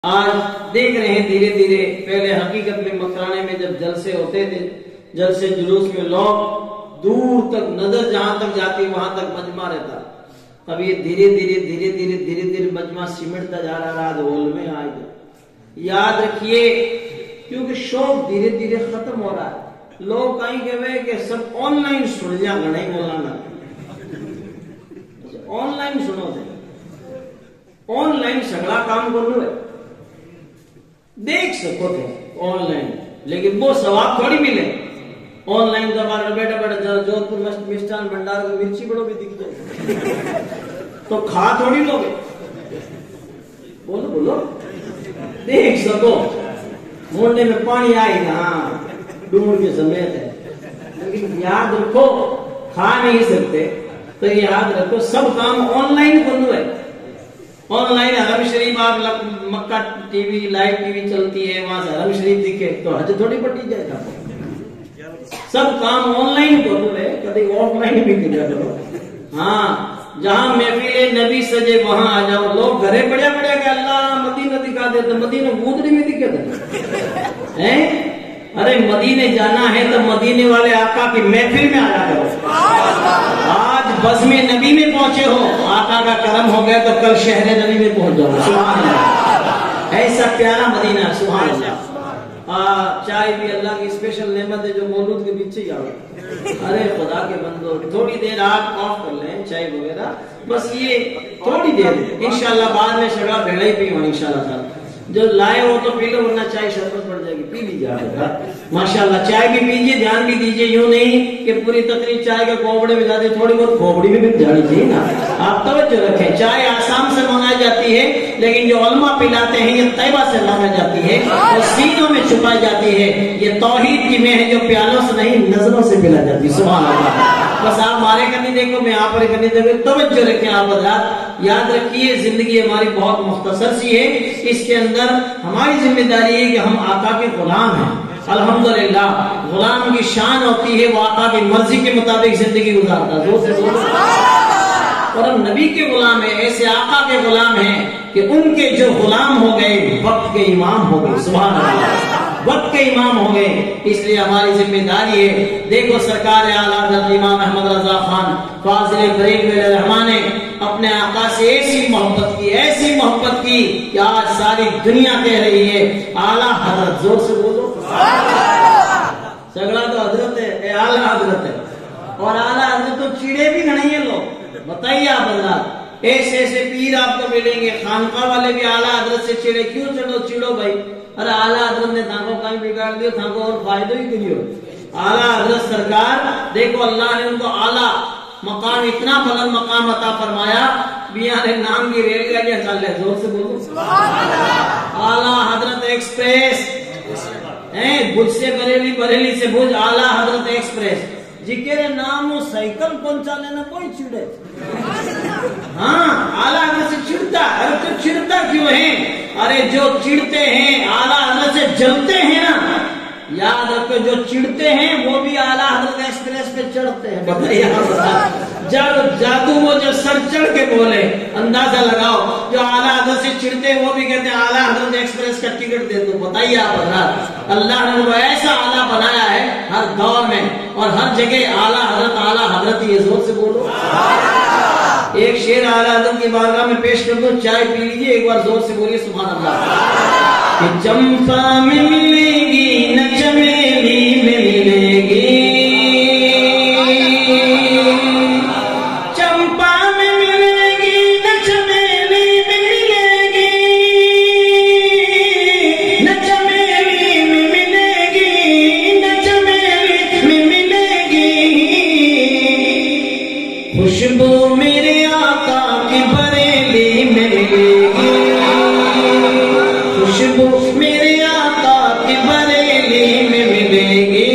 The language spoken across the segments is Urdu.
آج دیکھ رہے ہیں دھیرے دھیرے، پہلے حقیقت میں مکرانے میں جب جلسے ہوتے تھے، جلسے جلوس میں لوگ دور تک نظر جہاں تک جاتی وہاں تک مجمع رہتا، اب یہ دھیرے دھیرے مجمع سمٹتا جا رہا، رات ہول میں آئے گا۔ یاد رکھیے، کیونکہ شوق دھیرے دھیرے ختم ہو رہا ہے، لوگ کہیں کہ سب آن لائن سن لیا گا، نہیں مولانا آن لائن سنو دے، آن لائن سگڑا کام کرو ہے، دیکھ سکو تھے آن لائن، لیکن وہ ثواب تھوڑی ملے۔ آن لائن تو ہمارا بیٹا جودھ پور مسٹان بھنڈار کو مرچی بڑوں بھی دکھ جائے تو کھا تھوڑی لوگ، بولو دیکھ سکو، مونڈے میں پانی آئی نا ڈونڈ کے سمیت ہے، لیکن یاد رکھو کھا نہیں سکتے، تو یاد رکھو سب کام آن لائن کرنا ہے۔ آن لائن حرم شریف، آپ Mecca T V live T V چلتی ہے، وہاں سے حرم شریف دکھے تو حج تھوڑی پٹی جائے گا، سب کام آن لائن کرو ہے، کبھی آف لائن بھی کیا کرو۔ ہاں، جہاں محفل نبی سجے وہاں آ جاؤ، لوگ گھرے پڑیا کہ اللہ مدینہ دکھا دے، تو مدینہ گودری میں دکھے تھے، ارے مدینے جانا ہے تو مدینے والے آقا کی محفل میں آیا کرو۔ آج بزم نبی میں پہنچے ہو، آقا کا کرم ہو گیا تو کل شہر نبی میں پہنچ جاؤ، سبحان اللہ، ایسا پیارا مدینہ، سبحان اللہ۔ چائے بھی اللہ کی اسپیشل نعمت ہے جو مولود کے پیچھے ہی آگے، ارے خدا کے بندو تھوڑی دیر آپ آف کر لیں چائے وغیرہ، بس یہ تھوڑی دیر، انشاءاللہ بعد میں شگا بھیڑا ہی پی ہوں انشاءاللہ تعالی، جو لائے ہو تو پی لو، ورنہ چائے شربت پڑ جائے گی، پی لیجیے آپ ماشاءاللہ، چائے بھی پیجیے، دھیان بھی دیجیے، یوں نہیں کہ پوری تقریر چائے کے کوبڑے میں جاتے، تھوڑی بہت کھوپڑی میں بھی جانی چاہیے نا، آپ توجہ رکھیں۔ چائے آسام سے منگائی جاتی ہے، لیکن جو علماء پلاتے ہیں یہ طیبہ سے منگائی جاتی ہے اور سینوں میں چھپائی جاتی ہے، یہ توحید کی میں ہے جو پیالوں سے نہیں نظروں سے پلا جاتی ہے، سبحان اللہ۔ بس آپ ہمارے کرنی دیکھو، میں آپ پر کرنی دیکھو، توجہ رکھیں آپ حضرات، یاد رکھیے زندگی ہماری بہت مختصر سی ہے، اس کے اندر ہماری ذمہ داری ہے کہ ہم آقا کے غلام ہیں، الحمدللہ۔ غلام کی شان ہوتی ہے وہ آقا کی مرضی کے مطابق زندگی گزارتا ہے، اور ہم نبی کے غلام ہیں، ایسے آقا کے غلام ہیں کہ ان کے جو غلام ہو گئے وقت کے امام ہو گئے، سبحان اللہ، وقت کے امام ہو گئے۔ اس لیے ہماری ذمہ داری ہے، دیکھو سرکار اعلیٰ حضرت امام احمد رضا خان فاضل بریلوی علیہ الرحمہ نے اپنے آقا سے ایسی محبت کی کہ آج ساری دنیا کہہ رہی ہے اعلیٰ حضرت، زور سے بولو، سگڑا تو حضرت ہے، اعلیٰ حضرت ہے، اور اعلیٰ حضرت تو چیڑے بھی نہیں ہیں لوگ، بتائیے آپ حضرات، ایسے پیر آپ کو ملیں گے، خانقاہ والے بھی اعلیٰ حضرت سے چیڑے، کیوں چیڑو بھائی، ارے اعلیٰ حضرت نے تھانکو کہیں بگاڑ دیا، تھانکو اور فائدہ ہی کریو۔ اعلیٰ حضرت سرکار دیکھو اللہ نے ان کو اعلیٰ مقام، اتنا بلند مقام عطا فرمایا، بیان نام کی ریل گاڑیاں چل رہے، زور سے بولو اعلیٰ حضرت ایکسپریس، بھوج سے بریلی سے بھوج اعلیٰ حضرت ایکسپریس، جکے نام سائیکل پہنچا لینا کوئی چڑے، ہاں اعلیٰ حضرت سے چڑھتا، ارے تو چڑھتا کیوں ہے، ارے جو چڑھتے ہیں اعلیٰ حضرت سے جلتے ہیں نا، یاد رکھو جو چڑھتے ہیں وہ بھی اعلیٰ حضرت ایکسپریس پہ چڑھتے ہیں، بتائیے جب جادو وہ جو سر چڑھ کے بولے، اندازہ لگاؤ، جو اعلیٰ حضرت سے چڑھتے ہیں وہ بھی کہتے ہیں اعلیٰ حضرت ایکسپریس کا ٹکٹ دے دو، بتائیے آپ حضرات، اللہ نے وہ ایسا اعلیٰ بنایا ہے ہر دور میں اور ہر جگہ اعلیٰ حضرت ہی ہے، زور سے بولو۔ ایک شعر اعلیٰ حضرت کی بارگاہ میں پیش کر دو، چائے پی لیجیے، ایک بار زور سے بولیے سبحان اللہ۔ کہ چمپا میں ملے گی نہ چمیلی میں ملے گی، چمپا میں ملے گی نہ چمیلی میں ملے گی، نہ چمیلی میں ملے گی، نہ چمیلی میں ملے گی، خوشبو میرے آقا کی بریلی میں ملے گی، خوشبو میرے آقا کی بریلی میں ملے گی۔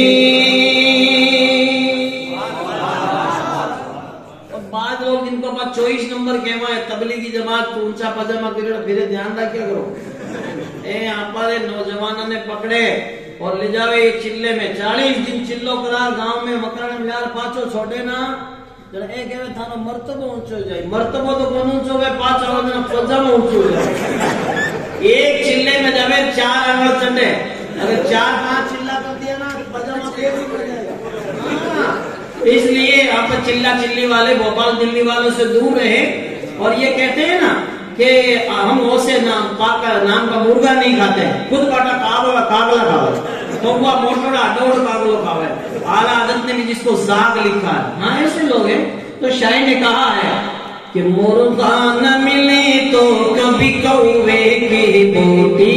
اور بعض لوگ جن کو پاس 24 نمبر کہوا ہے، تبلیغی جماعت تو اونچا پاجامہ کرے، پھر دھیان رکھ کیا کرو، آپ نوجوانوں نے پکڑے اور لے جاوے یہ چلے میں، 40 دن چلو کرا گاؤں میں، مکرانے میں یار پاچو چھوڑے نا، جڑا اے کہے تھانو مرتبہ اونچو جائے، مرتبہ تو کون اونچو ہے، پاچا ہو جنا پاجامہ اونچو جائے، ایک چلے میں جب 4 انگل چنڈے، اگر 4-5 چلا کر دیا نا پجامہ پیٹ بھی پڑ جائے گا۔ اس لیے آپ چلا چلی والے بھوپال دلی والوں سے دور رہے، اور یہ کہتے ہیں نا کہ ہم اسے نام کا مرغا نہیں کھاتے، خود باٹا کاغلا کھاوے، تو وہ موٹوڑا ڈوڑ کاغلو کھاوے۔ اعلیٰ حضرت نے بھی جس کو زاگ لکھا ہے، ہاں ایسے لوگ ہیں۔ تو شاعر نے کہا ہے کہ مرغا نہ ملے تو کبھی کوے کی بوٹی،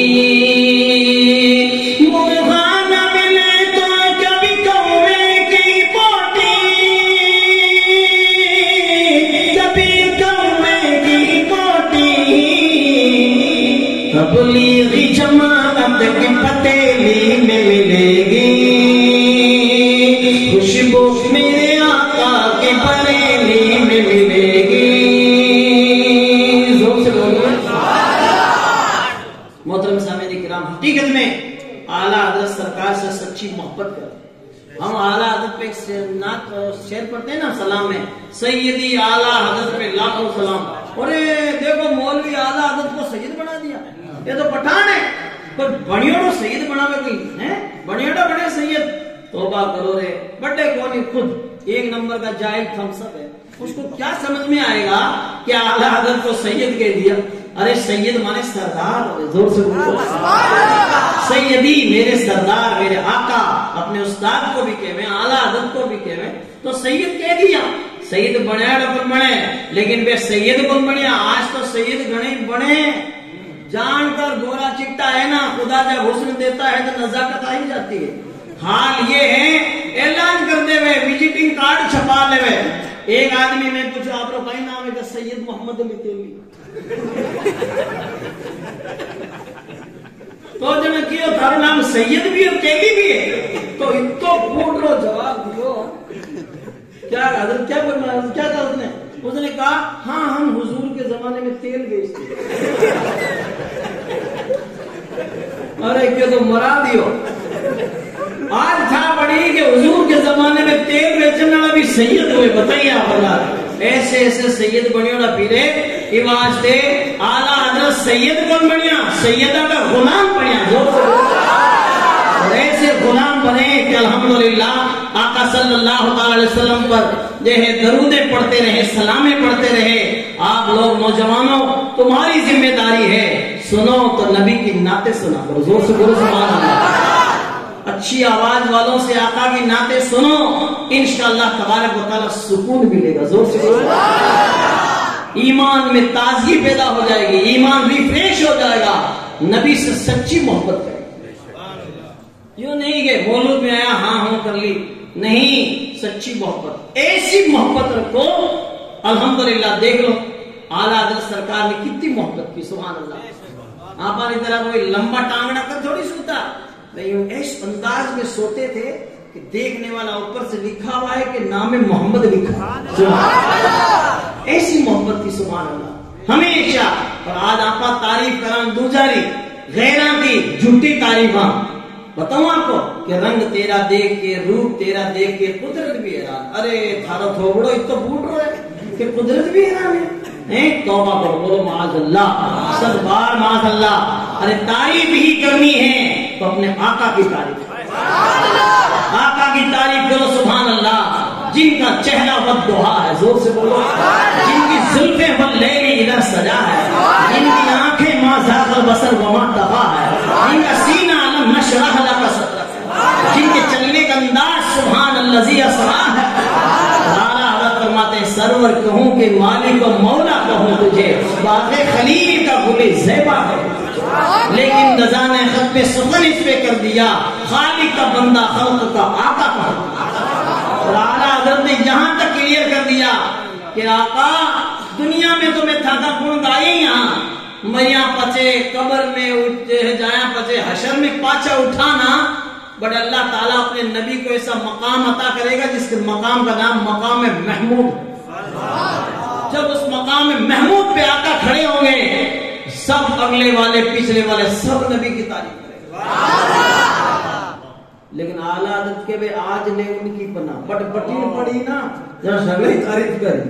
مرغا نہ ملے تو کبھی کوے کی بوٹی، کبھی کوے کی بوٹی، تبلیغی جماعت کی پتیلی میں ملے گی، خوشبو میرے آقا کے بریلی میں ملے گی۔ زور سے بولو محترم سامعین کرام، حقیقت میں اعلیٰ حضرت سرکار سے سچی محبت کرتے۔ ہم اعلیٰ حضرت پہ ایک شعر پڑھتے ہیں نا سلام میں، سیدی اعلیٰ حضرت پہ لاکھوں سلام۔ اور دیکھو مولوی اعلیٰ حضرت کو سید بنا دیا، یہ تو پٹھان ہے، پر بڑیوڑو سید بناوے کوئی ہے، بڑیوڑا بڑے سید، توبہ کرو رے، بڑے کونی خود 1 نمبر کا جاہل تھمس اپ ہے، اس کو کیا سمجھ میں آئے گا کہ اعلیٰ حضرت کو سید کہہ دیا؟ ارے سید مانے سردار، زور سے بولو سیدی، میرے سردار، میرے آقا، اپنے استاد کو بھی کہویں، اعلیٰ حضرت کو بھی کہویں، تو سید کہہ دیا۔ سید بنے ڈبل بنے، لیکن بے سید کون بنیا؟ آج تو سید گھنے بنے، جان کر گورا چٹا ہے نا، خدا جب حسن دیتا ہے تو نزاکت آ ہی جاتی ہے۔ حال یہ ہے اعلان کر دے ہوئے، وزٹنگ کارڈ چھپا لے ہوئے۔ ایک آدمی میں پوچھا آپ کا نام ہے کہ سید محمد علی تیلی، تو جب میں کیا تھا نام سید بھی اور تیلی بھی ہے، تو اتو پھوٹ رو جواب دیو کیا حضرت کیا تھا اس نے کہا ہاں ہم حضور کے زمانے میں تیل بیچتے، ارے کیا تو مرا دیو، آج تھا بڑی کہ حضور کے زمانے میں تیل بیچنے والا بھی سید ہوئے، بتائیے آپ اللہ ایسے ایسے سید بنی ہونا پیرے یہ واسطے اعلیٰ حضرت سید کون بنیا؟ سیدہ کا غلام بنیا، اور ایسے غلام بنے کہ الحمدللہ آقا صلی اللہ علیہ وسلم پر جو ہے درودیں پڑھتے رہے، سلامیں پڑھتے رہے۔ آپ لوگ نوجوانوں تمہاری ذمہ داری ہے، سنو تو نبی کی نعتیں سنا کرو، زور سے بولو سبحان اللہ۔ اچھی آواز والوں سے آقا کی نعتیں سنو، انشاءاللہ تبارک و تعالی سکون ملے گا، زور سے بولو۔ ایمان میں تازگی پیدا ہو جائے گی، ایمان ریفریش ہو جائے گا، نبی سے سچی محبت کرے، یوں نہیں کہ مولود میں آیا ہاں ہوں کر لی، نہیں، سچی محبت، ایسی محبت رکھو۔ الحمدللہ دیکھ لو اعلیٰ حضرت سرکار نے کتنی محبت کی، سبحان اللہ۔ آپ کی طرح کوئی لمبا ٹانگڑا کر تھوڑی سوتا، اس انداز میں سوتے تھے کہ دیکھنے والا اوپر سے لکھا ہوا ہے کہ نام محمد لکھا، ایسی محبت کی، سبحان اللہ، ہمیشہ۔ اور آج آپ تعریف کران دوجاری غیران کی جھوٹی تعریفاں، بتاؤں آپ کو کہ رنگ تیرا دیکھ کے، روپ تیرا دیکھ کے قدرت بھی حیران، ارے تھارا تھوڑو اتنا بوٹ رہا ہے کہ قدرت بھی حیران ہے۔ توبہ کرو، بولو معاذ اللہ، سب بار معاذ اللہ۔ ارے تعریف ہی کرنی ہے تو اپنے آقا کی تعریف، آقا کی تعریف کرو، سبحان اللہ۔ جن کا چہرہ والضحا ہے، زور سے بولو، جن کی زلفیں واللیل اذا سجا ہے، جن کی آنکھیں ما زاغ البصر وما طغا ہے، جن کا سینہ علم نشرح لک صدرک، جن کے چلنے کا انداز سبحان الذی اسرا ہے۔ فرماتے ہیں سرور کہوں کہ مالک و مولا کہوں تجھے، باغ خلیل کا گل زیبا ہے، لیکن نظام خط پہ سخن اس پہ کر دیا، خالق کا بندہ خلق کا آقا کہا۔ اور اعلیٰ حضرت نے یہاں تک کلیئر کر دیا کہ آقا دنیا میں تو میں تھاکا کون گائی یہاں میاں پچے قبر میں جایا پچے حشر میں پاچا اٹھانا، بٹ اللہ تعالیٰ اپنے نبی کو ایسا مقام عطا کرے گا جس کے مقام کا نام مقام محمود۔ جب اس مقام محمود پہ آقا کھڑے ہوں گے، سب اگلے والے پچھلے والے سب نبی کی تعریف کریں گے۔ لیکن اعلیٰ حضرت کے بھی آج نے ان کی پناہ بٹ بٹی پڑی نا، جہاں سگلی تعریف کری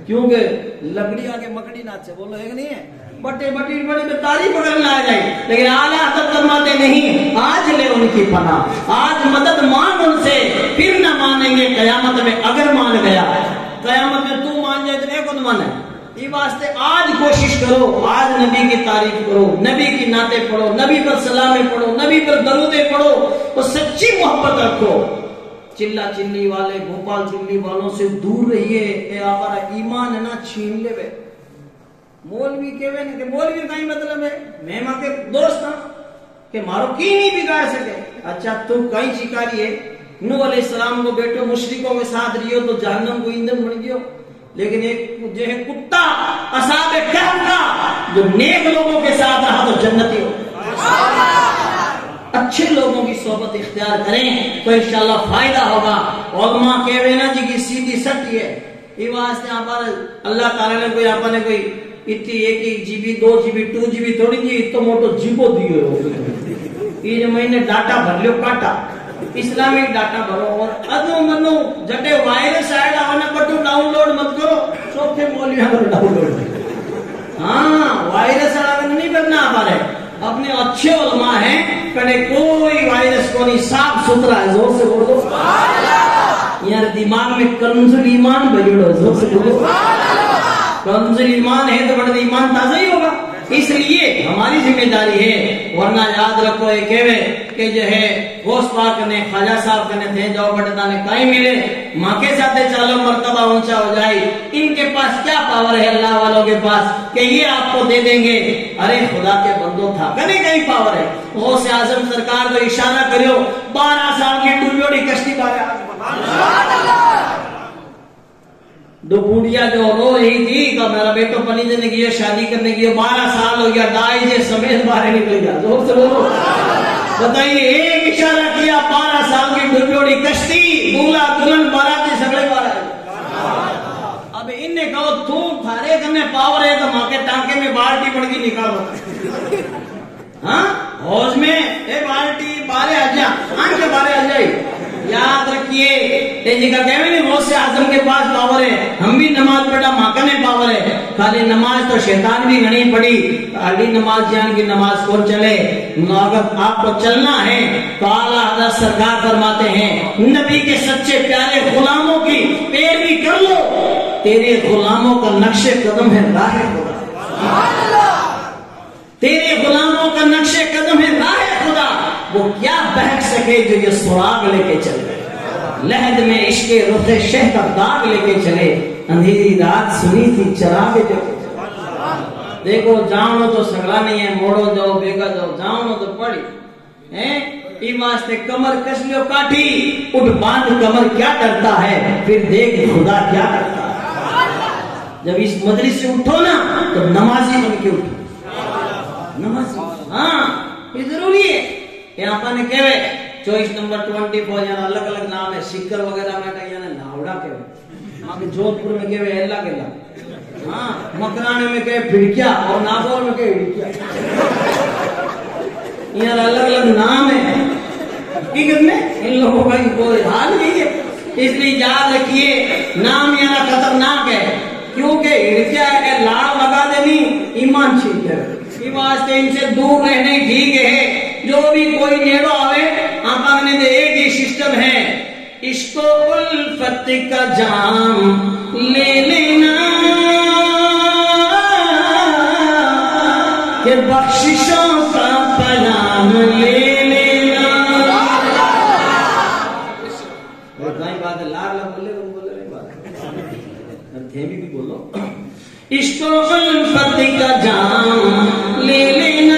کیونکہ لکڑی آگے مکڑی ناچے، بولو ہے کہ نہیں ہے؟ بٹے بٹی بڑی میں تاریخ پکڑنا آ جائے، لیکن اعلیٰ حضرت فرماتے نہیں، آج لے ان کی پناہ، آج مدد مانگ ان سے، پھر نہ مانیں گے قیامت میں اگر مان گیا۔ قیامت میں تو مان جائے تو ایک کون مانے؟ یہ واسطے آج کوشش کرو، آج نبی کی تعریف کرو، نبی کی نعتیں پڑھو، نبی پر سلامیں پڑھو، نبی پر درودیں پڑھو، اور سچی محبت رکھو۔ چلا چلی والے، بھوپال چلی والوں سے دور رہیے، اے ہمارا ایمان ہے نا چھین لے بے۔ مولوی کہوے نا کہ مولوی کا ہی مطلب ہے میں ماں کے دوست ہاں کہ مارو کی نہیں بگاڑ سکے۔ اچھا تو کہیں شکاری ہے، نوح علیہ السلام کو بیٹھو مشرکوں کے ساتھ رہیو تو جہنم کو ایندھن بن گیو، لیکن ایک جو ہے کتا اصحاب کہف کا جو نیک لوگوں کے ساتھ رہا تو جنتی ہو۔ اچھے لوگوں کی صحبت اختیار کریں تو انشاءاللہ فائدہ ہوگا۔ علماء کہوے نا جی کی سیدھی سچی ہے، یہ واسطے اللہ تعالیٰ نے کوئی آپ نے کوئی اتنی ایک G B 2 G B 2 G B تھوڑی جی اتو موٹو جیبو دیو یہ جو میں نے ڈاٹا بھر لیو کاٹا اسلامک ڈاٹا بھرو اور ادو منو جٹے وائرس آئے گا انہیں بٹو ڈاؤن لوڈ مت کرو، سوکھے مولیاں کرو ڈاؤن لوڈ۔ ہاں وائرس آگا نہیں کرنا آپ رہے، اپنے اچھے علماء ہیں کہنے کوئی وائرس کو نہیں، صاف ستھرا ہے، زور سے بول دو یار دماغ میں کنز ایمان بجڑو، زور سے بولو کنز ایمان ہے تو بڑا ایمان تازہ ہی ہوگا۔ اس لیے ہماری ذمہ داری ہے، ورنہ یاد رکھو ایک کہ جو ہے غوث پاک نے خواجہ صاحب کہنے تھے جاؤ بٹتا نے کہیں ملے ماں کے ساتھ چالو مرتبہ اونچا ہو جائے، ان کے پاس کیا پاور ہے اللہ والوں کے پاس کہ یہ آپ کو دے دیں گے؟ ارے خدا کے بندوں تھا کہیں کہیں پاور ہے۔ غوث اعظم سرکار کو اشارہ کریو 12 سال کی ڈوبیوڑی کشتی بارے دو بوڑھیا جو رو رہی تھی کہ میرا بیٹو پنی دینے کی شادی کرنے کی 12 سال ہو گیا، دائی جے سمیت باہر نکل گیا، زور سے بولو بتائیے ایک اشارہ کیا 12 سال کی ڈوبیوڑی کشتی، دولہا دلہن باراتی سگڑے بارہ۔ اب ان نے کہا تو تھارے کرنے پاور ہے تو ماں کے ٹانکے میں بالٹی پڑ گئی نکالو، ہاں حوض میں اے بالٹی بارے آ جا، آن کے بارے آ جائی۔ یاد رکھیے جی کا کہوے نہیں غوث اعظم کے پاس پاور ہے، ہم بھی نماز پڑھا ماں کا نے پاور ہے، خالی نماز تو شیطان بھی گھنی پڑی، خالی نماز جان کی نماز کون چلے؟ اگر آپ کو چلنا ہے تو اعلیٰ حضرت سرکار فرماتے ہیں نبی کے سچے پیارے غلاموں کی پیروی کر لو، تیرے غلاموں کا نقش قدم ہے راہ خدا، تیرے غلاموں کا نقش قدم ہے راہ خدا، وہ کیا بہک سکے جو یہ سراغ لے کے چلے، لہد میں عشق رخ شہ کا داغ لے کے چلے، اندھیری رات سنی تھی چراغ جو دیکھو جاؤں تو سگڑا نہیں ہے، موڑو جاؤ بیگا جاؤ، جاؤں تو پڑی ہیں ای واسطے کمر کس لیو کاٹھی، اٹھ باندھ کمر کیا کرتا ہے، پھر دیکھ خدا کیا کرتا ہے۔ جب اس مجلس سے اٹھو نا تو نمازی بن کے اٹھو، نمازی، ہاں یہ ضروری ہے۔ یہاں پر نے کہوے 24 نمبر 24 یہاں الگ الگ نام ہے، سکر وغیرہ میں کہا یہاں ناوڑا کہوے، وہاں کے جودھ پور میں کہوے اللہ کے اللہ، ہاں مکرانے میں کہے پھڑکیا اور ناگور میں کہے ہڑکیا، یہاں الگ الگ نام ہے، حقیقت میں ان لوگوں کا کوئی حال نہیں ہے۔ اس لیے یاد رکھیے نام یہاں خطرناک ہے، کیونکہ ہڑکیا ہے کہ لاڑ لگا دینی ایمان چھین ہے، اس واسطے ان سے دور رہنے ٹھیک ہے۔ جو بھی کوئی نیڑو آوے آقا نے دے ایک ہی سسٹم ہے، عشق و الفت کا جام لے لینا کہ بخششوں کا پیام لے لینا۔ بھائی بات ہے لار لا بولے وہ بولے نہیں بات تھے بھی بولو، عشق و الفت کا جام لے لینا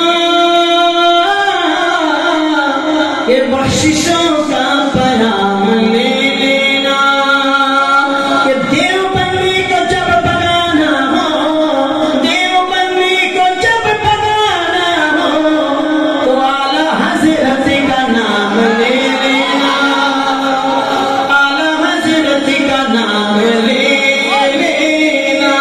کہ بخششوں کا پیام لے لینا، کہ دیوبندی کو جب پکانا ہو، دیوبندی کو جب پکانا ہو تو اعلیٰ حضرت کا نام لے لینا، اعلیٰ حضرت کا نام لے لینا۔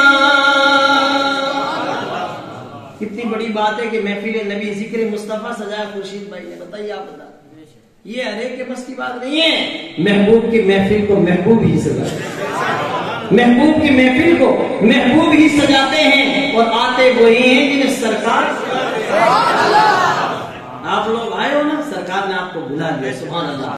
کتنی بڑی بات ہے کہ محفل نبی ذکر مصطفیٰ سجایا خورشید بھائی نے، بتائیے آپ بتا، یہ ہر ایک کے بس کی بات نہیں ہے، محبوب کی محفل کو محبوب ہی سجا۔ محبوب کی محفل کو محبوب ہی سجاتے ہیں اور آتے وہی ہیں جنہیں سرکار آپ لوگ آئے ہو نا، سرکار نے آپ کو بلا دیا، سبحان اللہ۔